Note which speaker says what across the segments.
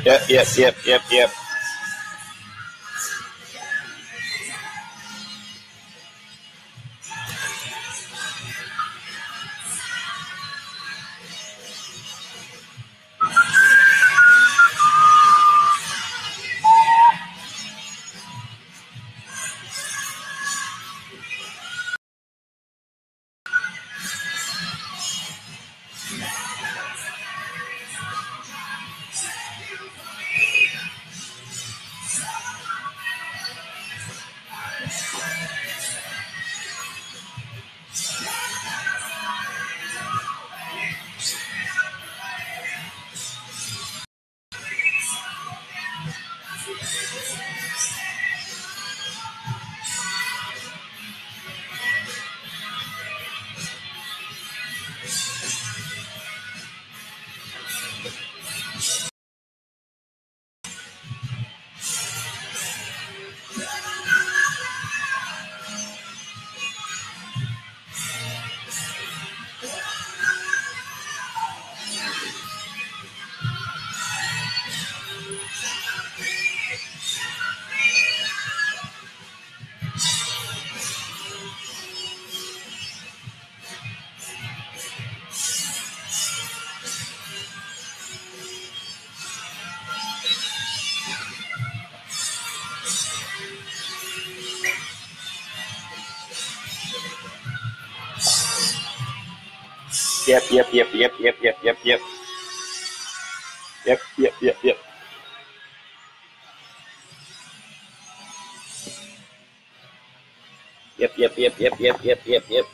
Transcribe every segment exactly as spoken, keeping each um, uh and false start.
Speaker 1: Yep, yep, yep, yep, yep. Yep, yep, yep, yep, yep, yep, yep, yep. Yep, yep, yep, yep. Yep, yep, yep, yep, yep, yep, yep, yep.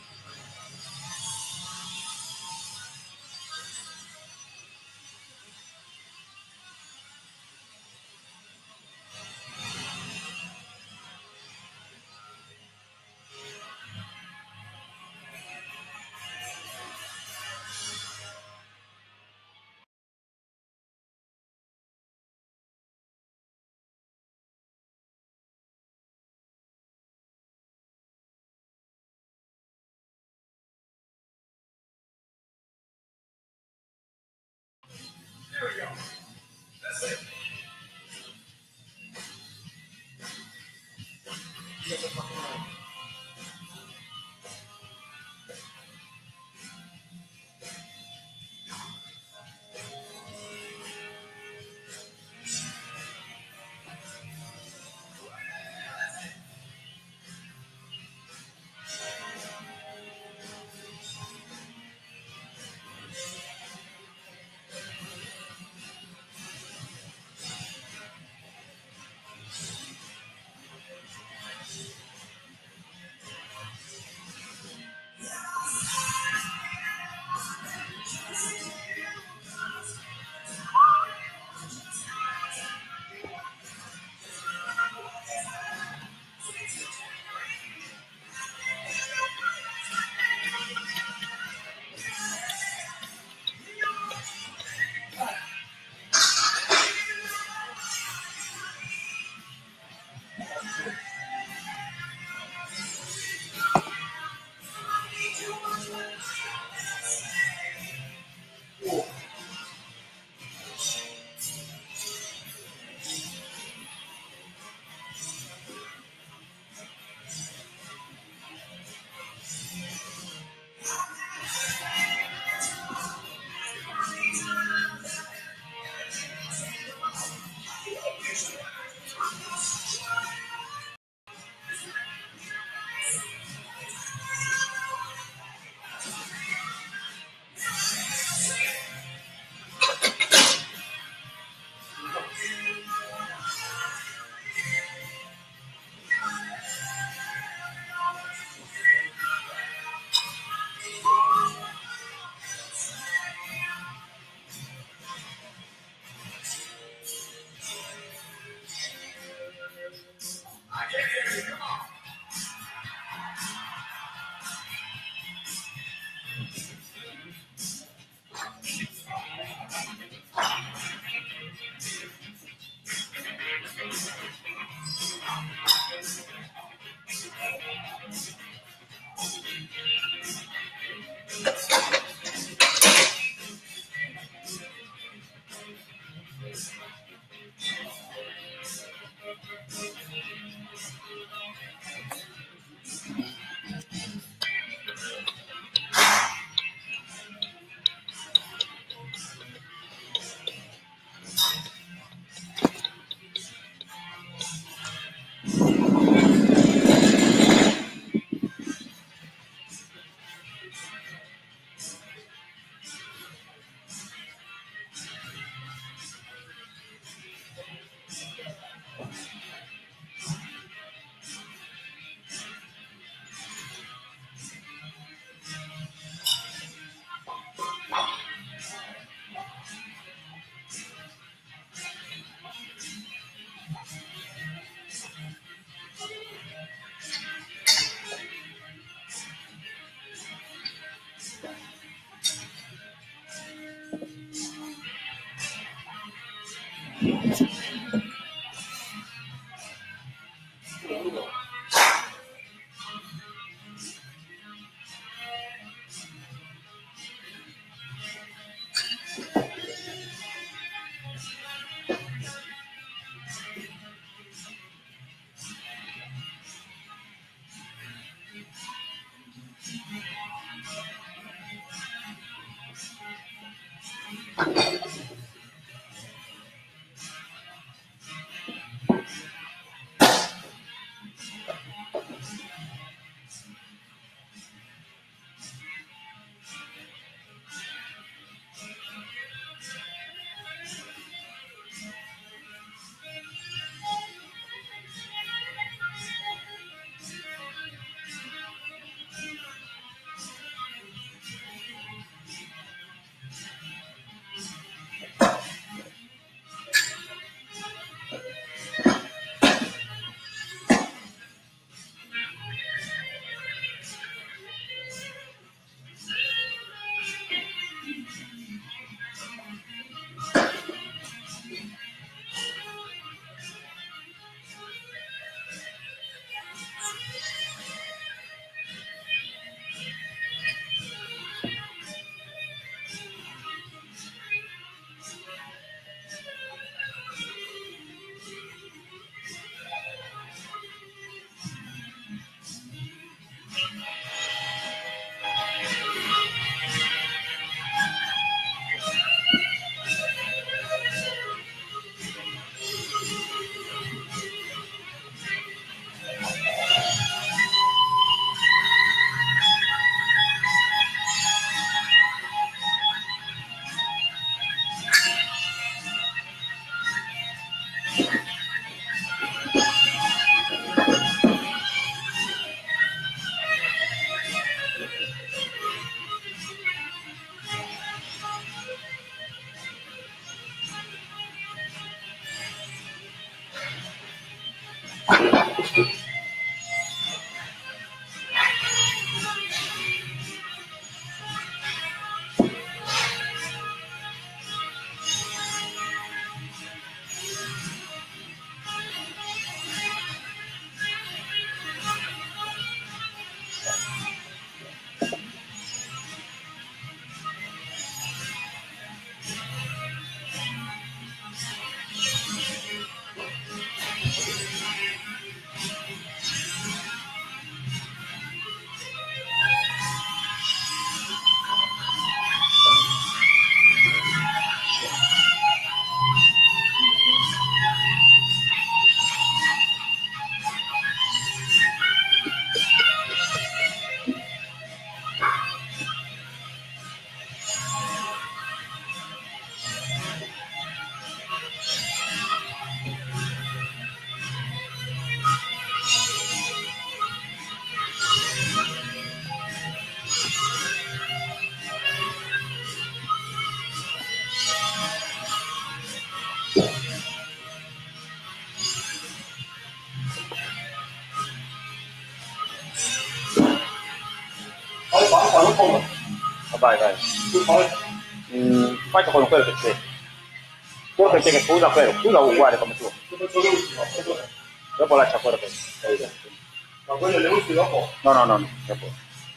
Speaker 2: non pongo.
Speaker 1: Vai, vai.
Speaker 2: Tu fai.
Speaker 1: Mm, faccio con quello che c'è. Quello che c'è che scusa quello, scusa uguale come tu.
Speaker 2: Io faccio l'ultimo.
Speaker 1: Dopo lascia quello che c'è.
Speaker 2: Ma quello è l'ultimo dopo?
Speaker 1: No, no, no, no, dopo.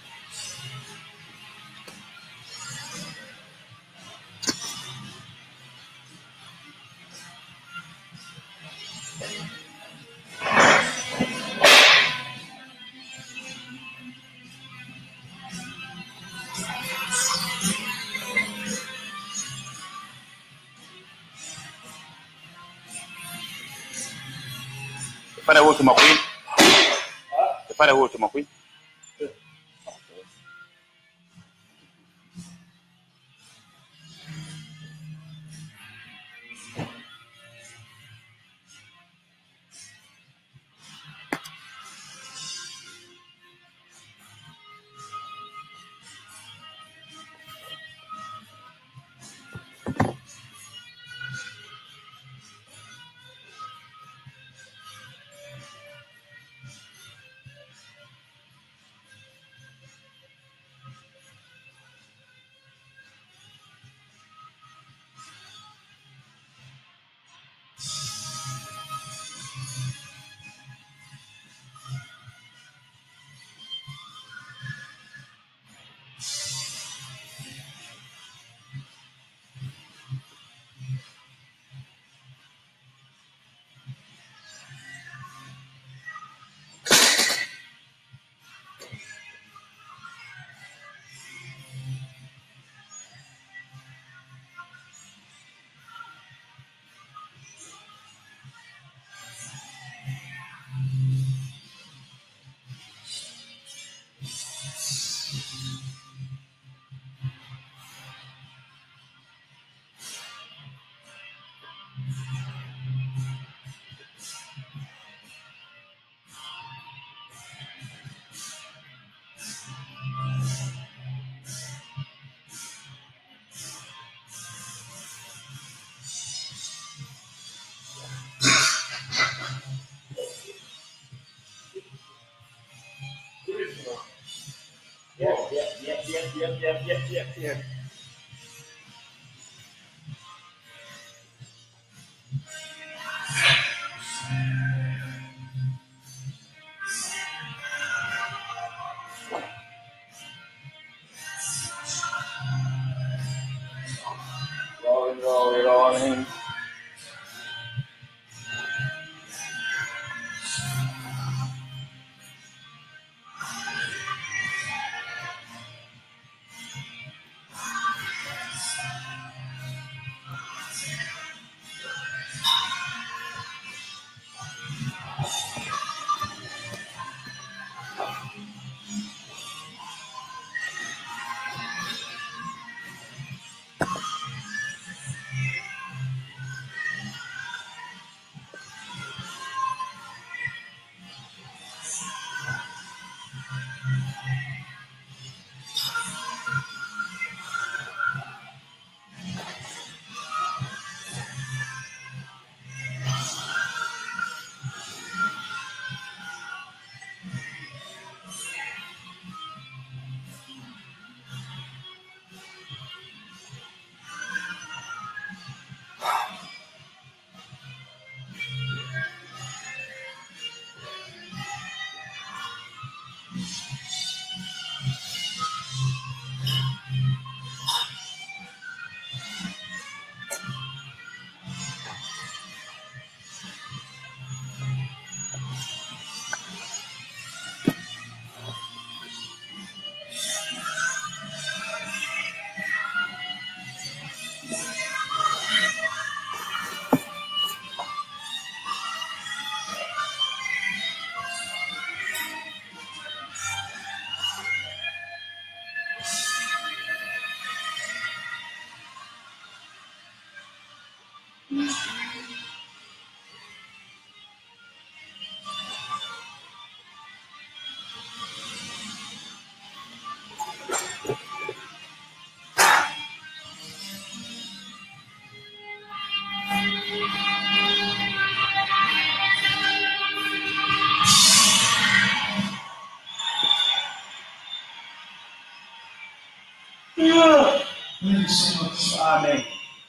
Speaker 1: Fare l'ultimo qui?
Speaker 2: Eh?
Speaker 1: Fare l'ultimo qui?
Speaker 2: Sì.
Speaker 1: Yeah, yeah, yeah, yeah, yeah, yeah, yeah, yeah, yeah. Rolling, rolling, rolling.
Speaker 2: Thank you so much. Amen.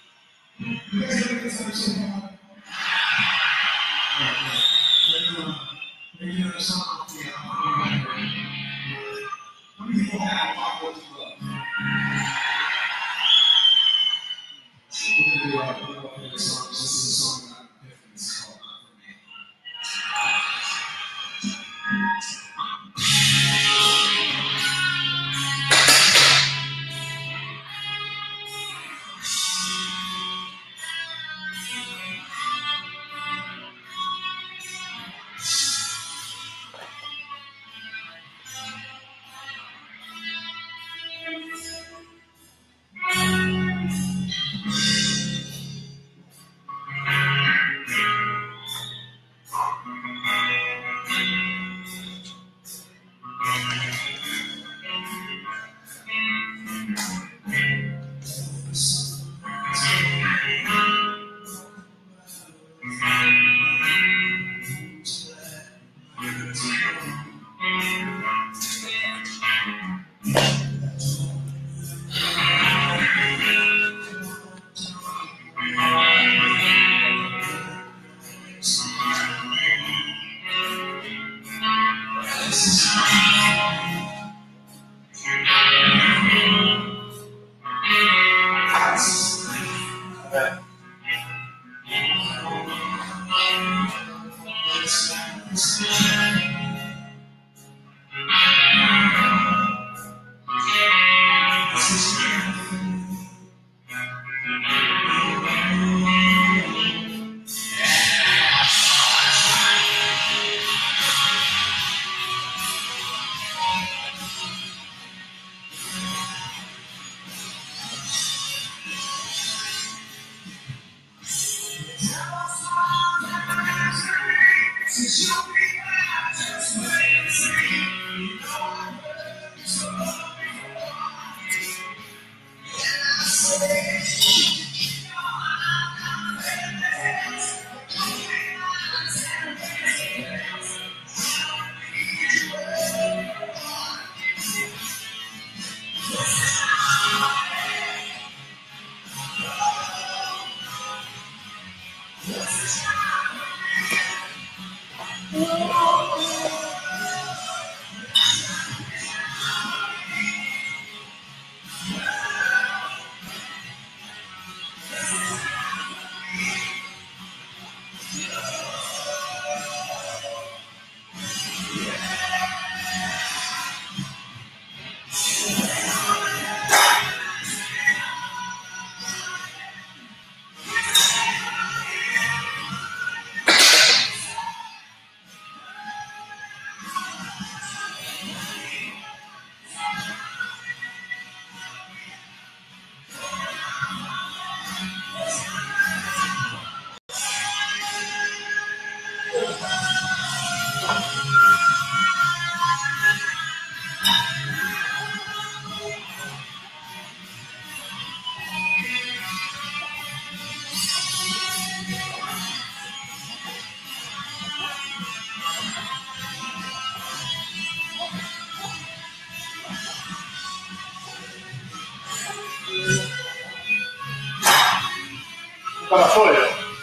Speaker 2: Tutta la sole.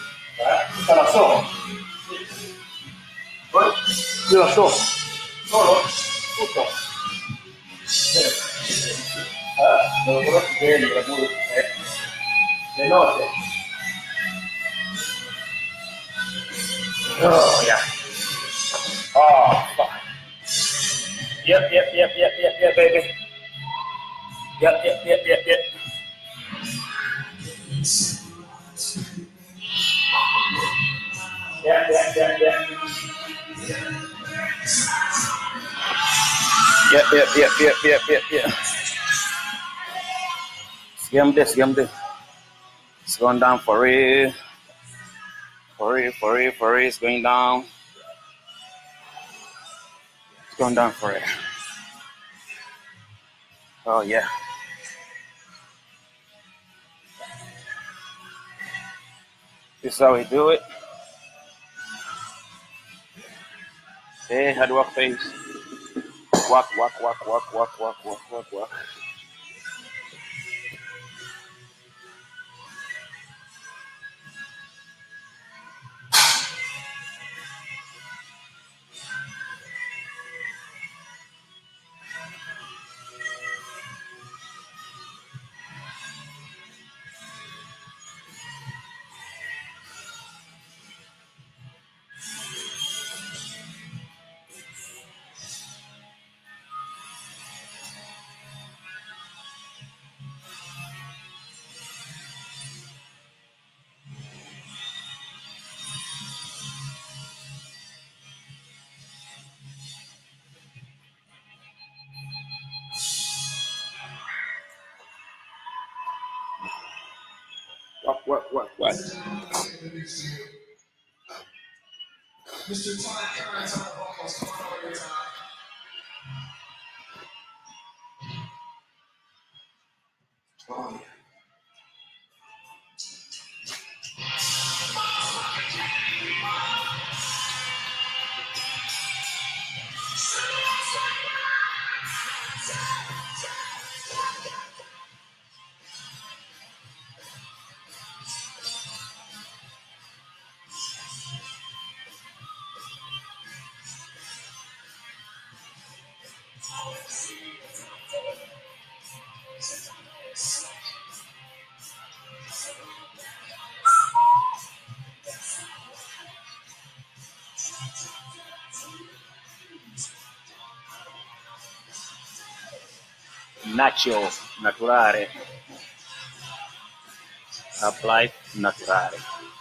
Speaker 2: Eh? Tutta la so. Poi? Io la so. Solo? Tutto. Eh, me lo conosco bene, la pure. Eh. Le note. Oh, yeah. Oh, fuck. Yep, yep, yep, yep, yep, yep, baby. Yep, yep, yep, yep, yep. Yeah, yeah, yeah, yeah. Yep, yep, yep, yep, yep, yep, yep. Scam this, scam this. It's going down for real. For real, for real, for real. It's going down. It's going down for real. Oh, yeah. This is how we do it. Hey, hard work face. Walk, walk, walk, walk, walk, walk, walk, walk, walk.
Speaker 1: What, what, what, what?
Speaker 3: Mister Todd Curran, Todd Balls, come on over here, Todd. Oh, yeah.
Speaker 1: Nacho naturale. Apply naturale.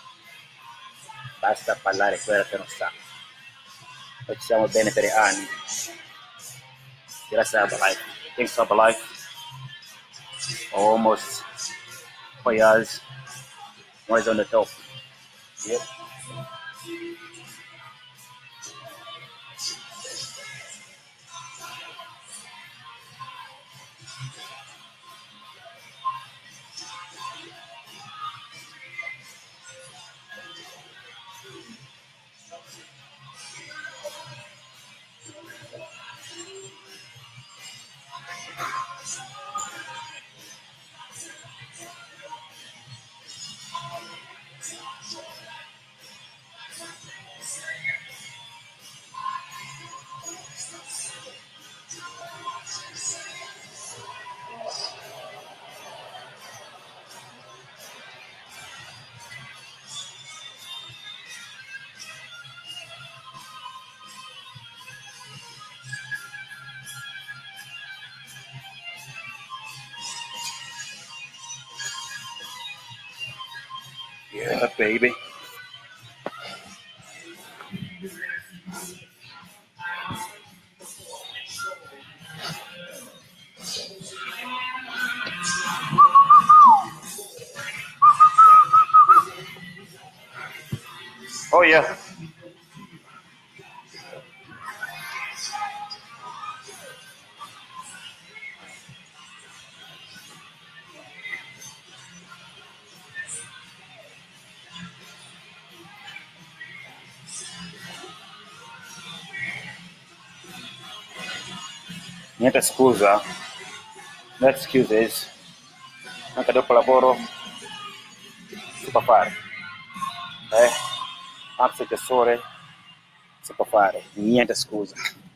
Speaker 1: Basta parlare quello che non sa. Noi ci siamo bene per anni. Grazie a Herbalife. Thanks to Herbalife. Almost four years. One is on the top. Yep. Yeah, baby. Oh yeah. Niente scusa, no excuses, anche dopo lavoro si può fare, eh? Anzi che sole si può fare, niente scusa.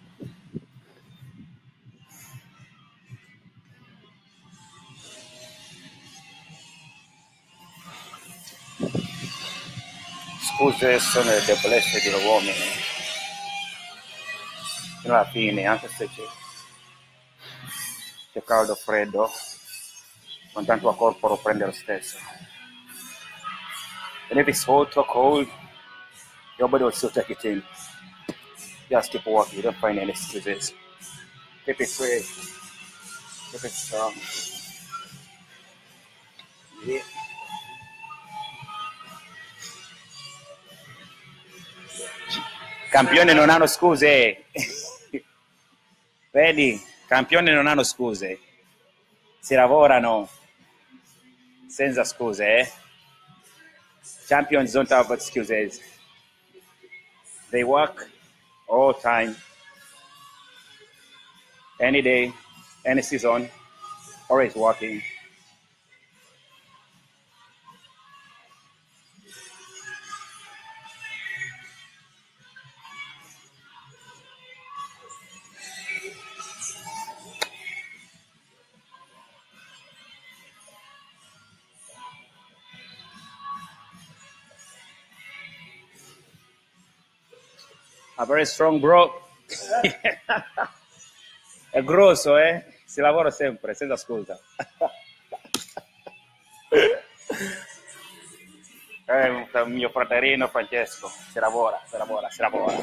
Speaker 1: Scuse sono le debolezze degli uomini, fino alla fine, anche se c'è, c'è caldo o freddo, con tanto a corpo lo prende lo stesso. And if it's hot or cold, your body will still take it in. Just keep walking, you don't find any excuses. Keep it straight, keep it strong. Yeah. Campioni non hanno scuse. Vedi, campioni non hanno scuse. Si lavorano senza scuse, eh? Champions don't have excuses. They work all time, any day, any season, always working. A very strong bro. È grosso, eh? Si lavora sempre, senza scusa. Eh, mio fratellino Francesco, si lavora, si lavora, si lavora.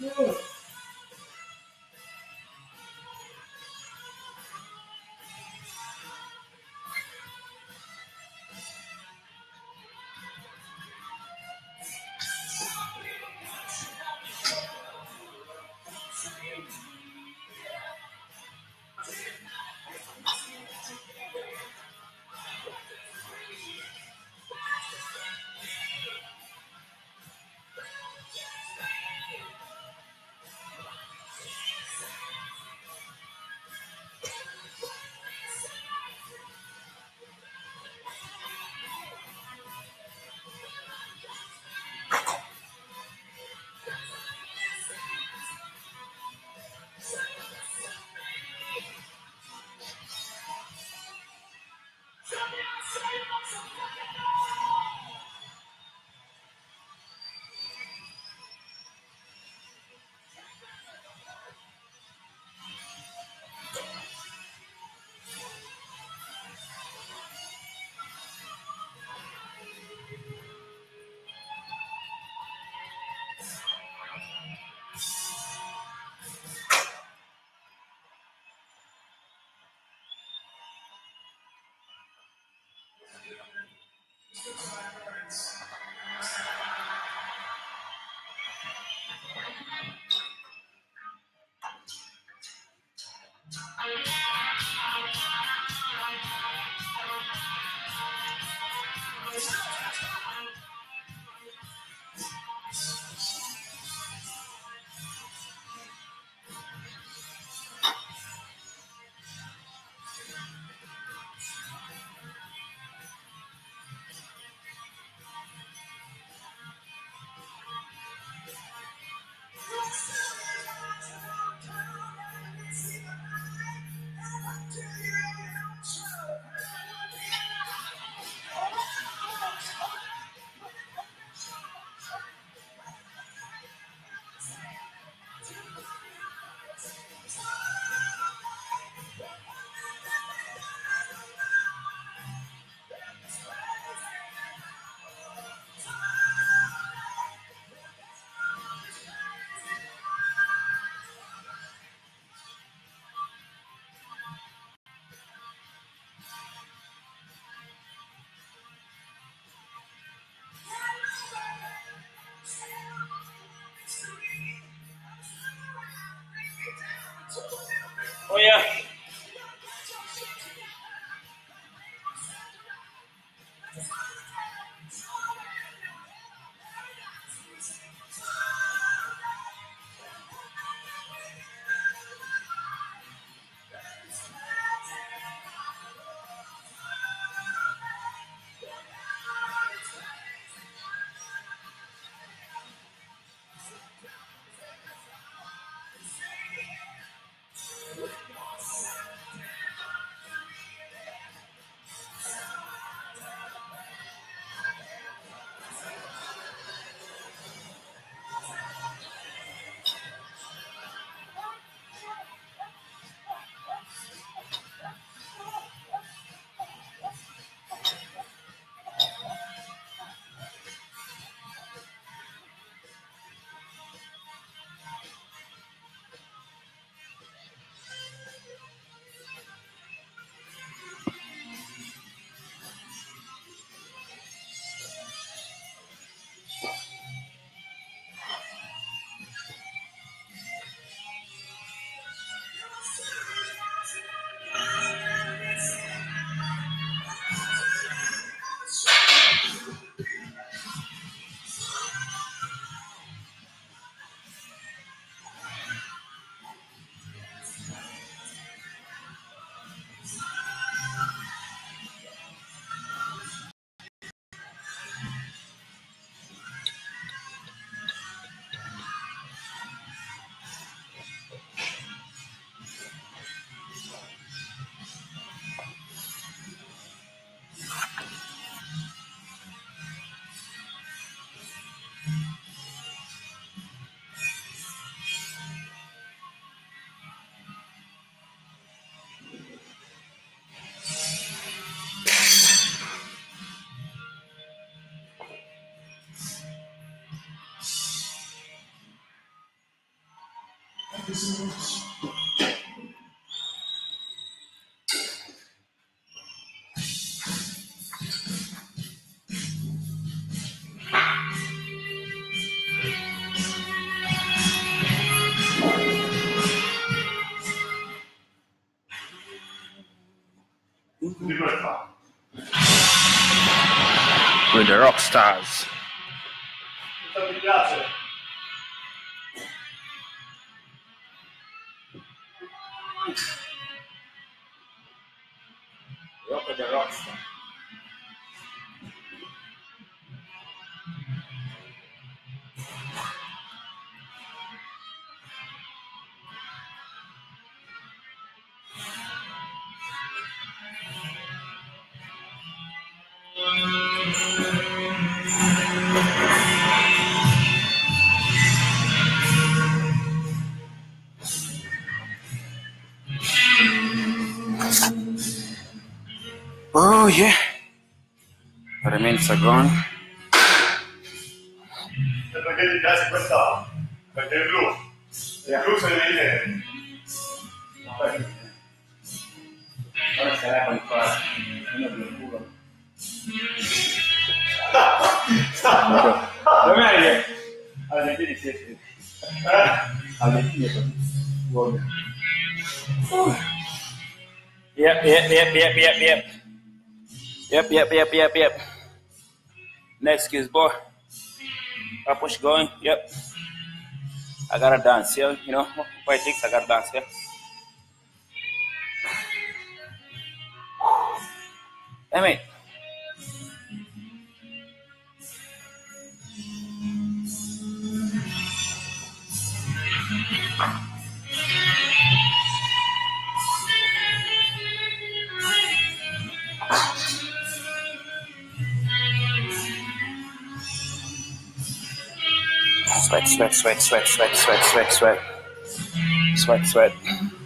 Speaker 2: Oh yeah.
Speaker 1: With the rock stars.
Speaker 2: Mi piace.
Speaker 1: Rock with the rock star. Oh yeah. The minutes are gone.
Speaker 2: Perché ti piace questa? Perché è blu. Il blu se ne viene.
Speaker 1: Ora sarà con qua. Uno del culo. Dove è? Alle fine siete. Alle fine. Yep, yep, yep, yep, yep, yep. Yep, yep, yep, yep, yep. Next kiss, boy. I push going. Yep. I gotta dance, yeah. You know, five things I gotta dance, yeah. Hey, mate. Sweat, sweat, sweat, sweat, sweat, sweat, sweat, sweat. Sweat, sweat.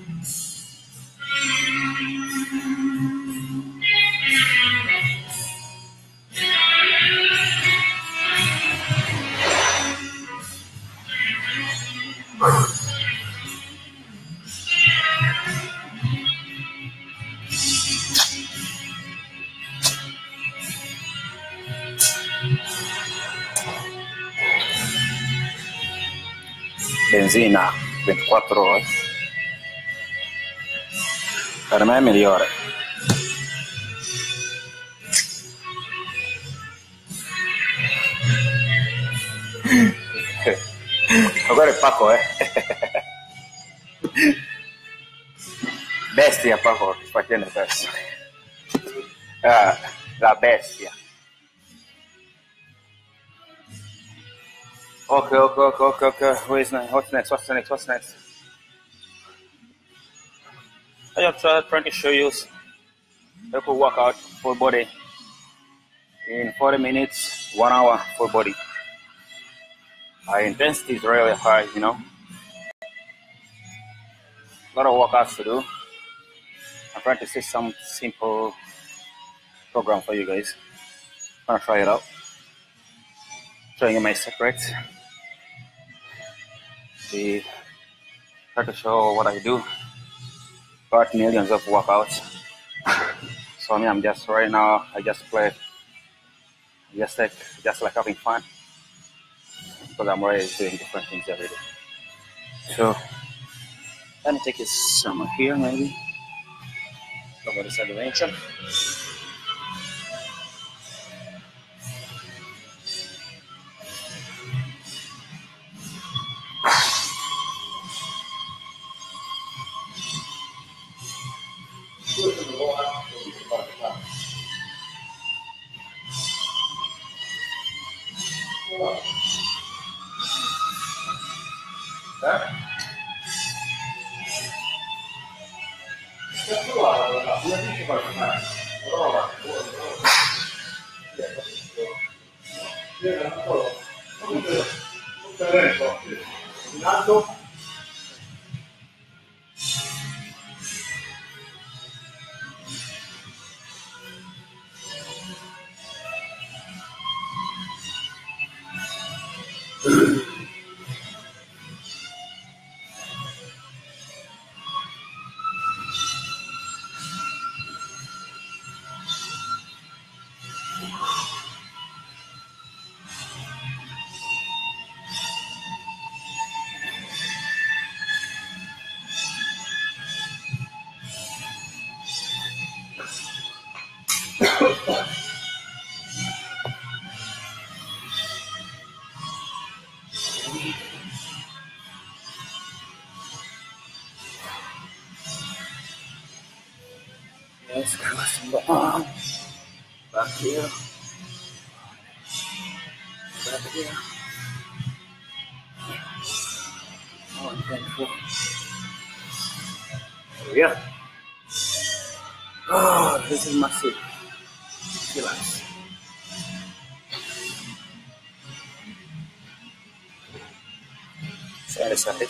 Speaker 1: Benzina, ventiquattro ore. Per me è migliore. Agora è Paco, eh. Bestia, Paco, facendo questo. Ah, la bestia. Okay, okay, okay, okay, okay. What's next? What's next? What's next? What's next? I just uh, trying to show you how to work out full body in forty minutes, one hour full body. Our intensity is really high, you know. A lot of workouts to do. I'm trying to see some simple program for you guys. I'm gonna try it out. Showing you my secrets. See, try to show what I do. Got millions of workouts. So I mean, I'm just right now. I just play, just like just like having fun because I'm already doing different things every day. So let me take this somewhere here, maybe. Cover this elevation. Descanso the arm. Back here. Back here. Oh, and then four. Yeah. Oh, this is massive. Relax. Side to side.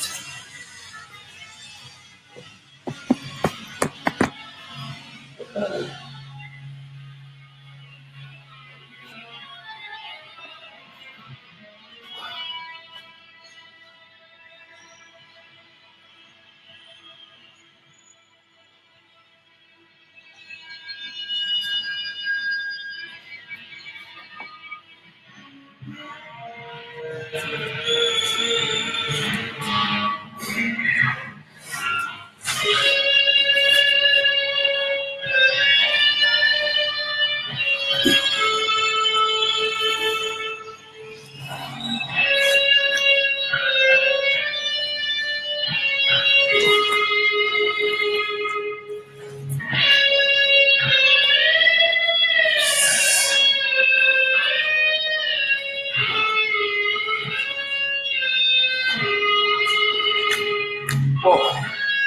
Speaker 1: Oh.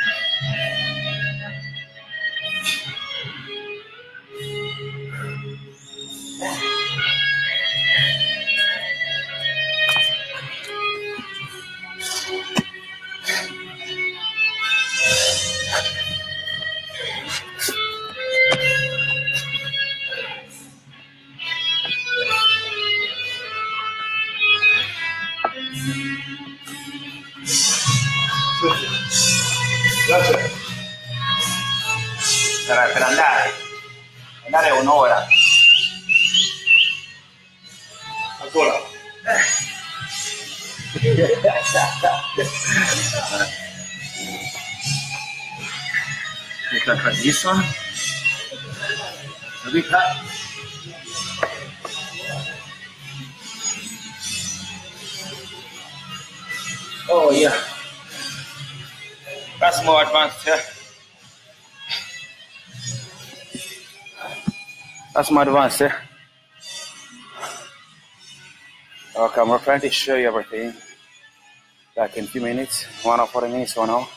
Speaker 2: Grazie.
Speaker 1: Per, per andare. Andare un'ora.
Speaker 2: Ancora.
Speaker 1: You can try this one. Maybe cut. Oh yeah. That's more advanced, yeah. That's more advanced, yeah. Okay, I'm trying to show you everything. Like in a few minutes, one or forty minutes, one hour.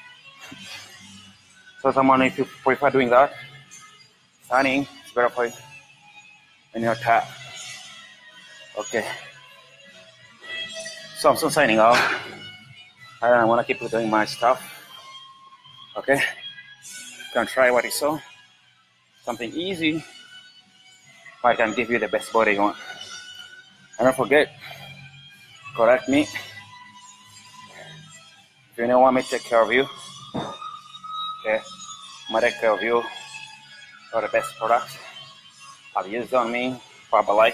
Speaker 1: So someone, if you prefer doing that, signing, it's better for you. And your tap. Okay. So I'm still signing out. I don't want to keep doing my stuff. Okay. You can try what you saw. Something easy. I can give you the best body you want. And don't forget, correct me. If you don't want me to take care of you, okay, I'm gonna take care of you for the best products I've used on me for Herbalife.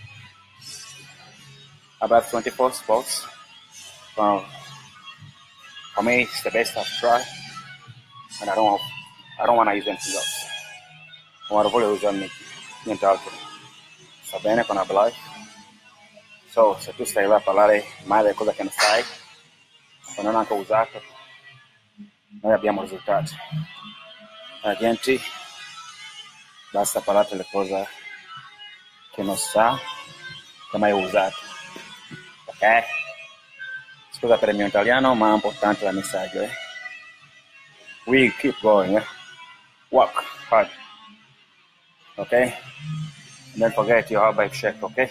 Speaker 1: About twenty-four spots. So for me, it's the best I've tried, and I don't want, I don't want to use anything else. I want to really use on me, nient'altro. Sta bene con Herbalife. So se tu stai là a parlare male delle cose che non fai, o non anche usato, noi abbiamo risultati. La gente basta parlare delle cose che non sa, che mai usato. Ok? Scusa per il mio italiano, ma è importante il messaggio. Eh? We keep going. Eh? Work hard. Okay? And don't forget your Herbalife shake, okay?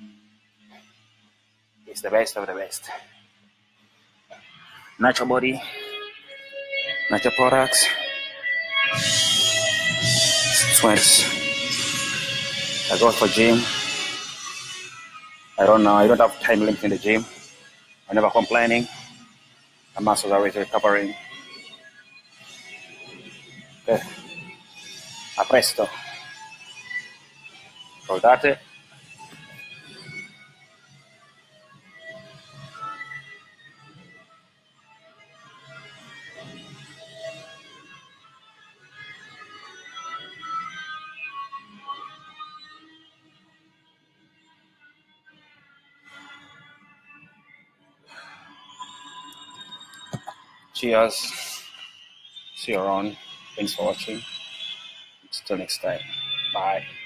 Speaker 1: It's the best of the best. Natural body, natural products, sweats. I go for gym. I don't know, I don't have time limit in the gym. I'm never complaining. My muscles are always recovering. Okay. A presto. Ricordate? Cheers. See you around. Thanks for watching. Till next time. Bye.